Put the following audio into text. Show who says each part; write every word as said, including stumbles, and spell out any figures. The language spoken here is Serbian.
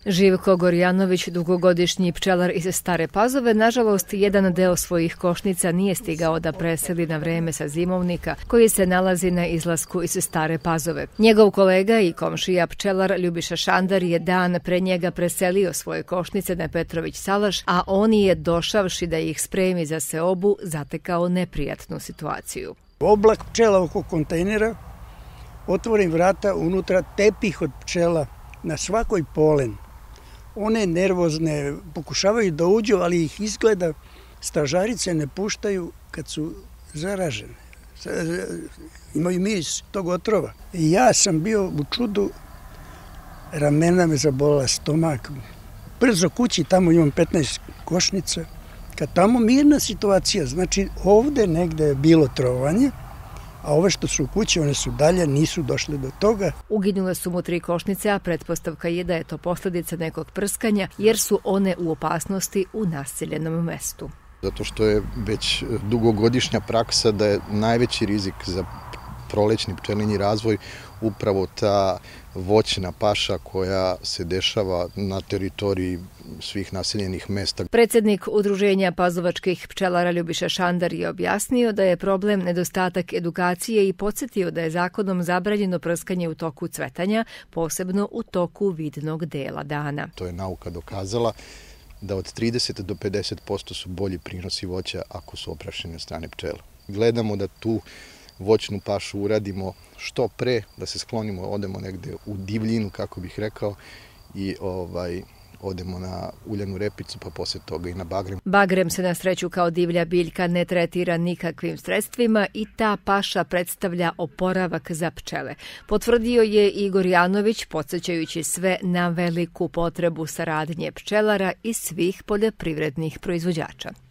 Speaker 1: Živko Gorjanović, dugogodišnji pčelar iz Stare Pazove, nažalost jedan deo svojih košnica nije stigao da preseli na vreme sa zimovnika koji se nalazi na izlasku iz Stare Pazove. Njegov kolega i komšija pčelar Ljubiša Šandar je dan pre njega preselio svoje košnice na Petrović Salaš, a on je, došavši da ih spremi za seobu, zatekao neprijatnu situaciju.
Speaker 2: Oblak pčela oko kontejnera, otvorim vrata, unutra tepih od pčela, na svakoj polen. One nervozne pokušavaju da uđu, ali ih izgleda stražarice ne puštaju kad su zaražene. Imaju miris tog otrova. I ja sam bio u čudu, ramena me zabola, stomak. Brzo kući, tamo imam petnaest košnica. Kad tamo mirna situacija, znači ovde negde je bilo trovanje, a ove što su u kući, one su dalje, nisu došle do toga.
Speaker 1: Uginule su mu tri košnice, a pretpostavka je da je to posljedica nekog prskanja, jer su one u opasnosti u naseljenom mestu.
Speaker 3: Zato što je već dugogodišnja praksa da je najveći rizik za prolećni pčelinji razvoj upravo ta voćna paša koja se dešava na teritoriji svih naseljenih mesta.
Speaker 1: Predsjednik Udruženja pazovačkih pčelara Ljubiša Šandar je objasnio da je problem nedostatak edukacije i podsjetio da je zakonom zabranjeno prskanje u toku cvetanja, posebno u toku vidnog dela dana.
Speaker 3: To je nauka dokazala da od trideset do pedeset posto su bolji prinosi voća ako su oprašeni od strane pčela. Gledamo da tu voćnu pašu uradimo što pre, da se sklonimo, odemo negde u divljinu, kako bih rekao, i ovaj, odemo na uljanu repicu, pa poslije toga i na bagrem.
Speaker 1: Bagrem se na sreću kao divlja biljka ne tretira nikakvim sredstvima i ta paša predstavlja oporavak za pčele. Potvrdio je Igor Janović, podsjećajući sve na veliku potrebu saradnje pčelara i svih poljoprivrednih proizvođača.